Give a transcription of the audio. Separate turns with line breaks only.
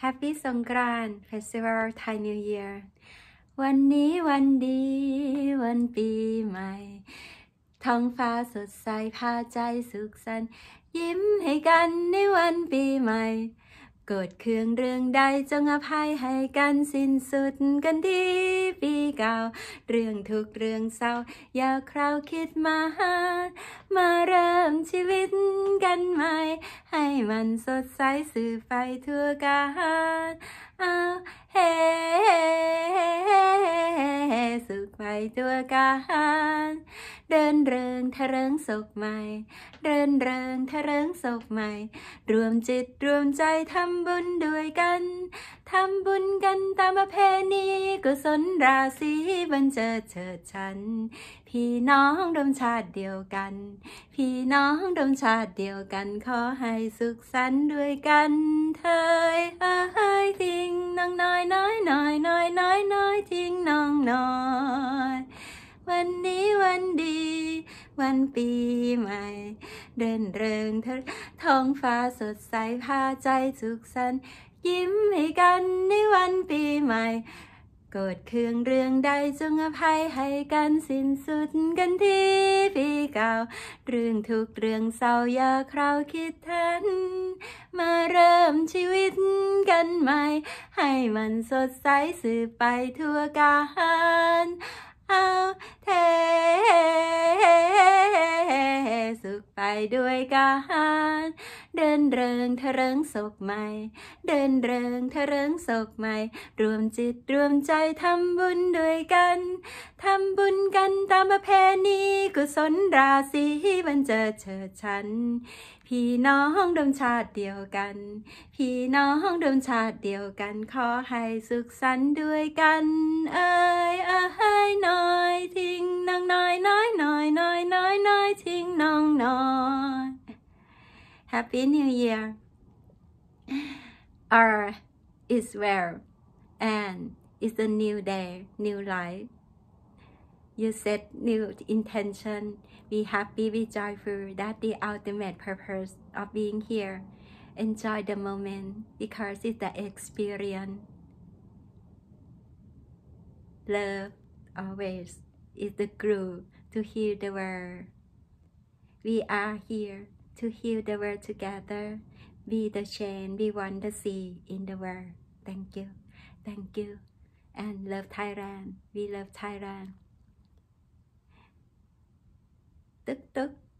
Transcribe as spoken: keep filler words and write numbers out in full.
Happy สงกรานต์ Festival Thai New Year วันนี้วันดีวันปีใหม่ท้องฟ้าสดใสพาใจสุขสันต์ยิ้มให้กันในวันปีใหม่โกรธเคืองเรื่องใดจงอภัยให้กันสิ้นสุดกันที่ปีเก่าเรื่องทุกเรื่องเศร้าอย่าคราวคิดมาหามาเริ่มชีวิตกันใหม่ให้มันสดใสสื่อไปทั่วกาลเอาเฮ้สุขไปทั่วกาลเดินเริงทะเริงสุขใหม่เดินเริงทะเริงสุขใหม่รวมจิตรวมใจทำบุญด้วยกันทำบุญกันตามประเพณีกุศลราศีบันเจิดเฉิดฉันพี่น้องดมชาติเดียวกันพี่น้องดมชาติเดียวกันขอให้สุขสันต์ด้วยกันเธอเอ้ยทิ้งน้องน้อยน้อยน้อยน้อยน้อยน้อยทิ้งน้องน้อยวันนี้วันดีวันปีใหม่เดินเริงท้องฟ้าสดใสพาใจสุขสันต์ยิ้มให้กันในวันปีใหม่โกรธเคืองเรื่องใดจงอภัยให้กันสิ้นสุดกันที่ปีเก่าเรื่องทุกเรื่องเศร้าอย่าคราวคิดทันมาเริ่มชีวิตกันใหม่ให้มันสดใสสืบไปทั่วกาลเอาเทสุขไปด้วยกันเดินเริงทะเริงสุขใหม่เดินเริงทะเริงสุขใหม่รวมจิตรวมใจทำบุญด้วยกันทำบุญกันตามประเพณีกุศลราศีบันเจิดเฉิดฉันพี่น้องดวงชาติเดียวกันพี่น้องดวงชาติเดียวกันขอให้สุขสันต์ด้วยกันเอ้ยเอ้ยน้อยทิ้งน้องน้อยน้อยน้อยน้อยน้อยน้อยทิ้งน้องน้อย Happy New Year R is well and it's a new day new life you set new intention be happy be joyful that's the ultimate purpose of being here enjoy the moment because it's the experience love always is the glue to heal the world we are here to heal the world together be the change we want to see in the world thank you thank you and love Thailand we love Thailand tức tức